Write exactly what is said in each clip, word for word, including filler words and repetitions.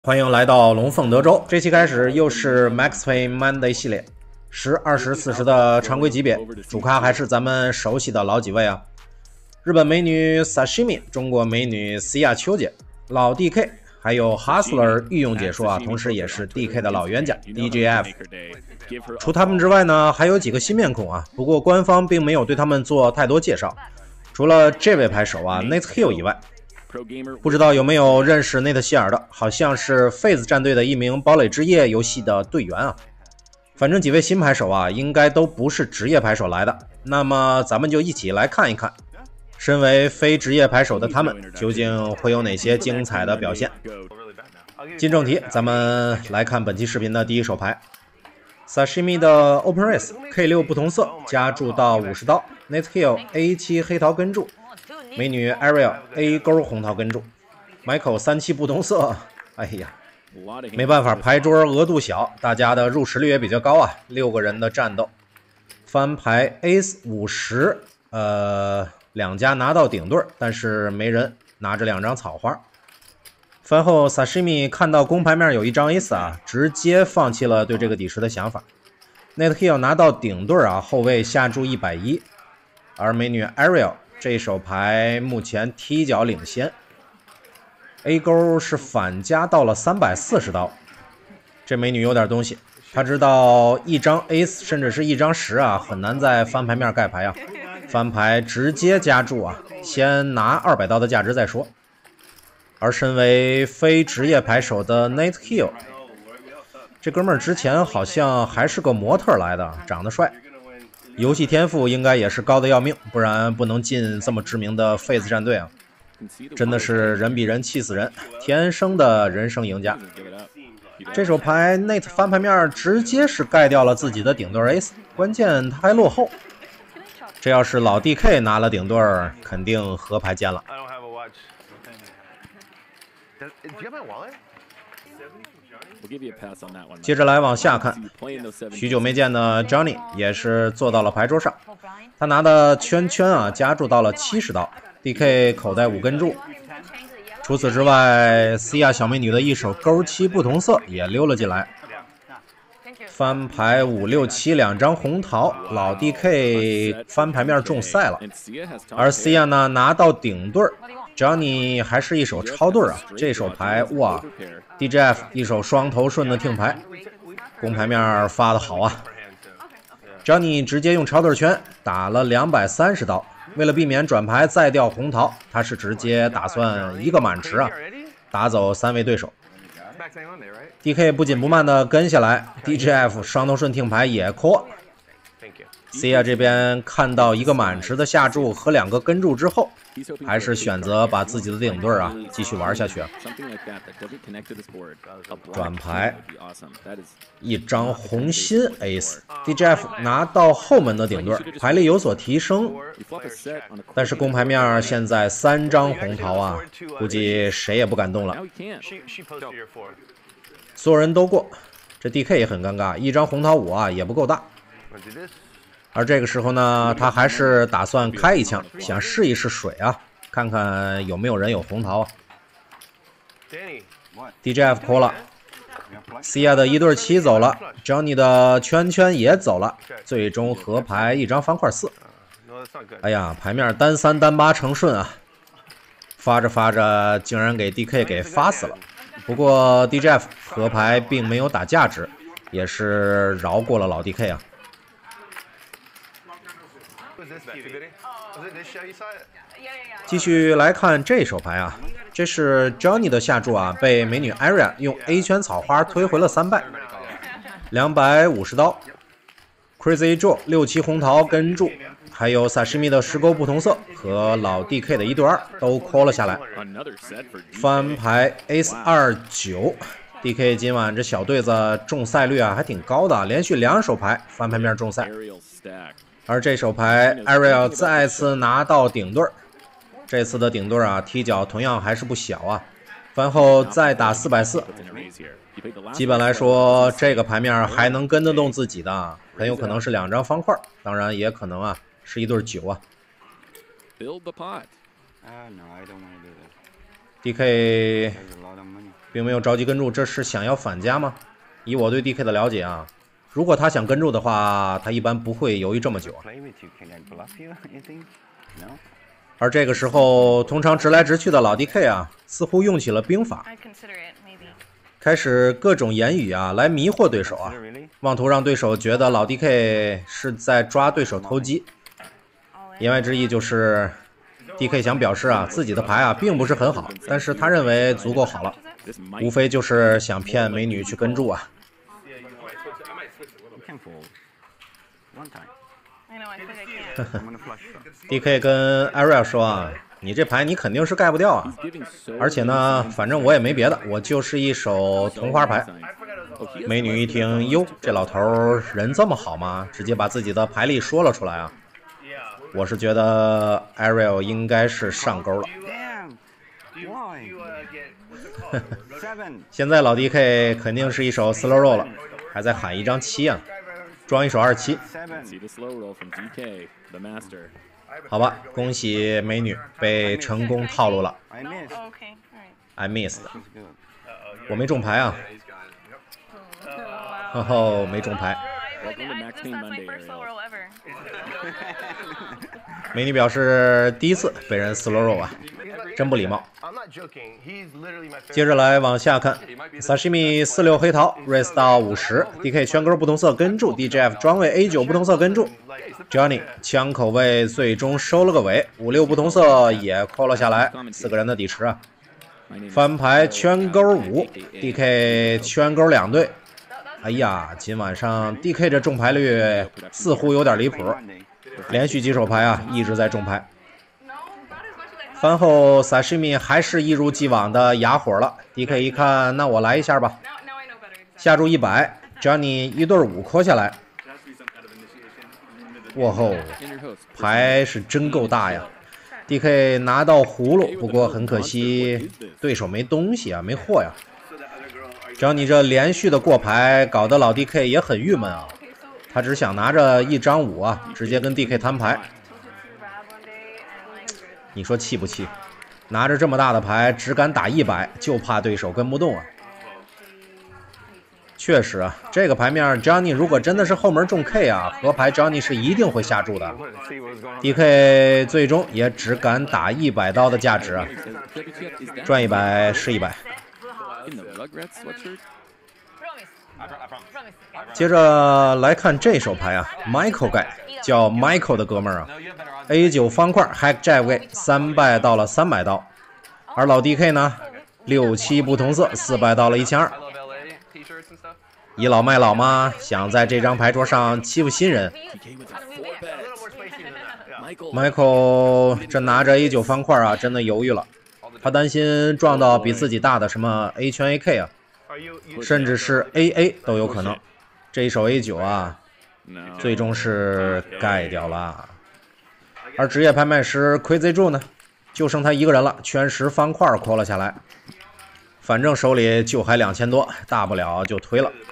欢迎来到龙凤德州，这期开始又是 Max Payne Monday 系列，十、二十、四十的常规级别，主咖还是咱们熟悉的老几位啊，日本美女 Sashimi， 中国美女 Sia 秋姐，老 D K， 还有 Hustler 御用解说啊，同时也是 D K 的老冤家 D J F。除他们之外呢，还有几个新面孔啊，不过官方并没有对他们做太多介绍，除了这位牌手啊 Nate Hill 以外。不知道有没有认识内特希尔的，好像是 FaZe 战队的一名堡垒之夜游戏的队员啊。反正几位新牌手啊，应该都不是职业牌手来的。那么咱们就一起来看一看，身为非职业牌手的他们，究竟会有哪些精彩的表现。进正题，咱们来看本期视频的第一手牌 Sashimi 的 Open Race K 六 不同色加注到五十刀 Nate Hill A 七 黑桃跟注，美女 Ariel A 勾红桃跟注 Michael 三七不同色，哎呀，没办法，牌桌额度小，大家的入池率也比较高啊，六个人的战斗，翻牌 Ace 五十，呃，两家拿到顶对，但是没人拿着两张草花。翻后 Sashimi 看到公牌面有一张 Ace 啊，直接放弃了对这个底池的想法。Nate Hill 拿到顶对啊，后卫下注一百一，而美女 Ariel这手牌目前踢脚领先 ，A 勾是反加到了三百四十刀。这美女有点东西，她知道一张 Ace 甚至是一张十啊，很难在翻牌面盖牌啊。翻牌直接加注啊，先拿二百刀的价值再说。而身为非职业牌手的 Nate Hill， 这哥们儿之前好像还是个模特来的，长得帅。游戏天赋应该也是高的要命，不然不能进这么知名的 FaZe 战队啊！真的是人比人气死人，天生的人生赢家。这手牌 Nate 翻牌面直接是盖掉了自己的顶对 Ace， 关键他还落后。这要是老 D K 拿了顶对，肯定合牌尖了。接着来往下看，许久没见的 Johnny 也是坐到了牌桌上，他拿的圈圈啊加注到了七十刀 ，D K 口袋五根注。除此之外 ，Sia 小美女的一手勾七不同色也溜了进来。翻牌五六七两张红桃，老 D K 翻牌面中赛了，而 Sia 呢拿到顶对。Johnny 还是一手超对啊，这手牌哇 ，D J F 一手双头顺的听牌，公牌面发的好啊。Johnny 直接用超对圈打了两百三十刀，为了避免转牌再掉红桃，他是直接打算一个满池啊，打走三位对手。D K 不紧不慢的跟下来 ，D J F 双头顺听牌也call。Sia 这边看到一个满池的下注和两个跟注之后，还是选择把自己的顶对啊继续玩下去啊。转牌，一张红心 Ace，D J F 拿到后门的顶对，牌力有所提升，但是公牌面现在三张红桃啊，估计谁也不敢动了。所有人都过，这 D K 也很尴尬，一张红桃五啊也不够大。而这个时候呢，他还是打算开一枪，想试一试水啊，看看有没有人有红桃啊。D J F call 了 ，Sia 的一对七走了 ，Johnny 的圈圈也走了，最终合牌一张方块四。哎呀，牌面单三单八成顺啊，发着发着竟然给 D K 给发死了。不过 D J F 合牌并没有打价值，也是饶过了老 D K 啊。继续来看这手牌啊，这是 Johnny 的下注啊，被美女 Ariel 用 A 圈草花推回了三败，两百五十刀。Crazy Joe 六七红桃跟注，还有 Sashimi 的十勾不同色和老 D K 的一对二都 call 了下来。翻牌 Ace 二九 ，D K 今晚这小队子中赛率啊还挺高的，连续两手牌翻牌面中赛。而这手牌 Ariel 再次拿到顶对，这次的顶对啊踢脚同样还是不小啊，翻后再打四百四，基本来说这个牌面还能跟得动自己的，很有可能是两张方块，当然也可能啊是一对九啊。D K 并没有着急跟住，这是想要反家吗？以我对 D K 的了解啊，如果他想跟住的话，他一般不会犹豫这么久。而这个时候，通常直来直去的老 D K 啊，似乎用起了兵法，开始各种言语啊来迷惑对手啊，妄图让对手觉得老 D K 是在抓对手偷鸡。言外之意就是 D K 想表示啊，自己的牌啊并不是很好，但是他认为足够好了。无非就是想骗美女去跟住啊。D K 跟 Ariel 说啊，你这牌你肯定是盖不掉啊，而且呢，反正我也没别的，我就是一手同花牌。美女一听，哟，这老头人这么好吗？直接把自己的牌力说了出来啊。我是觉得 Ariel 应该是上钩了。现在老 D K 肯定是一手 slow roll 了，还在喊一张七啊，装一手二七。好吧，恭喜美女被成功套路了。I missed， 我没中牌啊。哦吼，没中牌。美女表示第一次被人 slow roll 啊，真不礼貌。接着来往下看 ，Sashimi 四六黑桃 raise 到五十 ，D K 圈钩不同色跟住 ，D J F 专位 A 九不同色跟住 ，Johnny 枪口位最终收了个尾，五六不同色也扣了下来，四个人的底池啊。翻牌圈钩五 ，D K 圈钩两对。哎呀，今晚上 D K 这中牌率似乎有点离谱，连续几手牌啊一直在中牌。翻后 Sashimi 还是一如既往的哑火了 ，D K 一看，那我来一下吧，下注一百 ，Johnny 一对五扣下来。哇吼，牌是真够大呀 ！D K 拿到葫芦，不过很可惜，对手没东西啊，没货呀。Johnny 这连续的过牌，搞得老 D K 也很郁闷啊。他只想拿着一张五啊，直接跟 D K 摊牌。你说气不气？拿着这么大的牌，只敢打一百，就怕对手跟不动啊。确实啊，这个牌面 Johnny 如果真的是后门中 K 啊，合牌 Johnny 是一定会下注的。D K 最终也只敢打一百刀的价值啊，赚一百是一百。接着来看这手牌啊 ，Michael 盖叫 Michael 的哥们儿啊 ，A 九方块 Hack Jack 位三败到了三百刀，而老 D K 呢，六七不同色四败到了一千二。倚老卖老吗？想在这张牌桌上欺负新人 ？Michael 这拿着 A 九方块啊，真的犹豫了，他担心撞到比自己大的什么 A 圈 A K 啊。甚至是 A A 都有可能，这一手 A 九啊，最终是盖掉了。而职业拍卖师 Crazy Joe 呢，就剩他一个人了，圈十方块扣了下来。反正手里就还两千多，大不了就推了。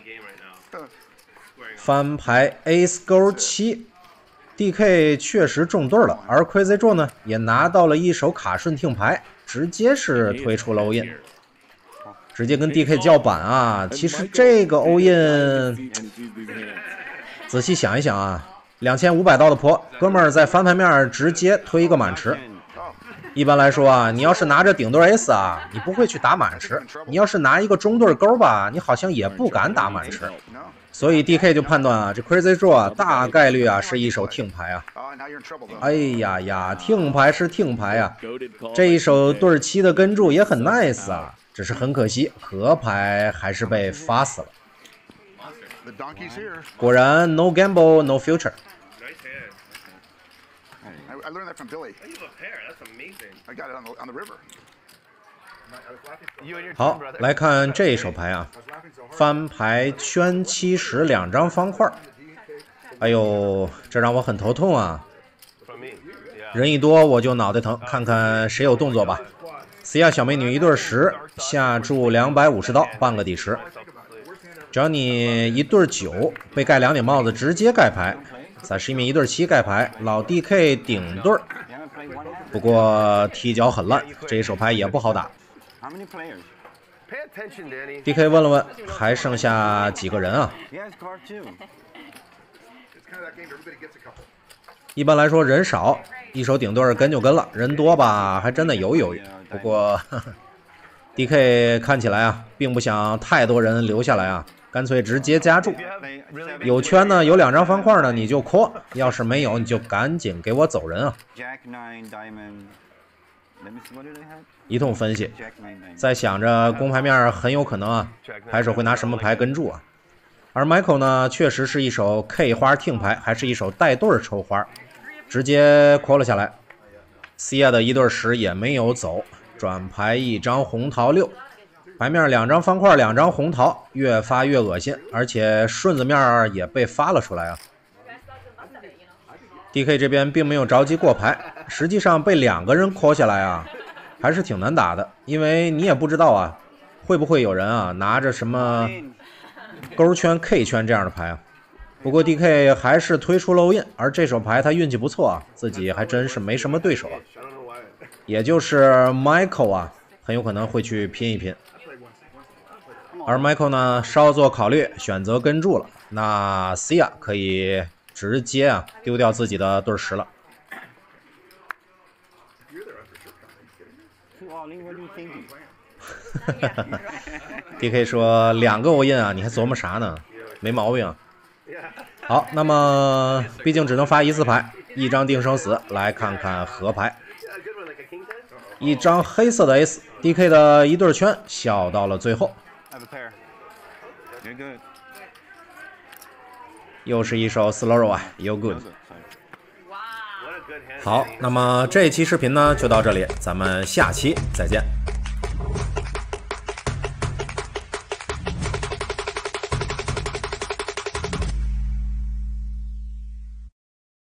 翻牌 Ace 勾七 ，D K 确实中对了，而 Crazy Joe 呢也拿到了一手卡顺听牌，直接是推出了 all in。直接跟 D K 叫板啊！其实这个 all in， 仔细想一想啊，两千五百刀的婆，哥们儿在翻牌面直接推一个满池。一般来说啊，你要是拿着顶对 S 啊，你不会去打满池；你要是拿一个中对勾吧，你好像也不敢打满池。所以 D K 就判断啊，这 Crazy Joe 啊，大概率啊是一手听牌啊。哎呀呀，听牌是听牌啊，这一手对七的跟住也很 nice 啊。只是很可惜，合牌还是被发死了。果然 ，no gamble, no future。好，来看这一手牌啊，翻牌圈七十两张方块。哎呦，这让我很头痛啊！人一多我就脑袋疼，看看谁有动作吧。C 亚小美女一对十，下注两百五十刀，半个底池。Johnny 一对九，被盖两顶帽子，直接盖牌。Sashimi 一对七盖牌，老 D K 顶对。不过踢脚很烂，这一手牌也不好打。 D K 问了问，还剩下几个人啊？一般来说人少，一手顶对跟就跟了，人多吧，还真的犹豫犹豫。不过呵呵 D K 看起来啊，并不想太多人留下来啊，干脆直接加注。有圈呢，有两张方块呢，你就call；要是没有，你就赶紧给我走人啊！一通分析，在想着公牌面很有可能啊，牌手会拿什么牌跟注啊？而 Michael 呢，确实是一手 K 花听牌，还是一手带对抽花，直接 call 了下来。Sia 的一对十也没有走，转牌一张红桃六，牌面两张方块，两张红桃，越发越恶心，而且顺子面也被发了出来啊。D K 这边并没有着急过牌，实际上被两个人 call 下来啊，还是挺难打的，因为你也不知道啊，会不会有人啊拿着什么勾圈 K 圈这样的牌啊。不过 D K 还是推出漏印，而这手牌他运气不错啊，自己还真是没什么对手啊，也就是 Michael 啊，很有可能会去拼一拼。而 Michael 呢，稍作考虑，选择跟注了，那 Sia 可以直接啊丢掉自己的对十了。D K 说两个 all in 啊，你还琢磨啥呢？没毛病。好，那么毕竟只能发一次牌，一张定生死，来看看合牌。一张黑色的 S，D K 的一对圈笑到了最后。又是一手 slow 啊 ，You good。好，那么这一期视频呢就到这里，咱们下期再见。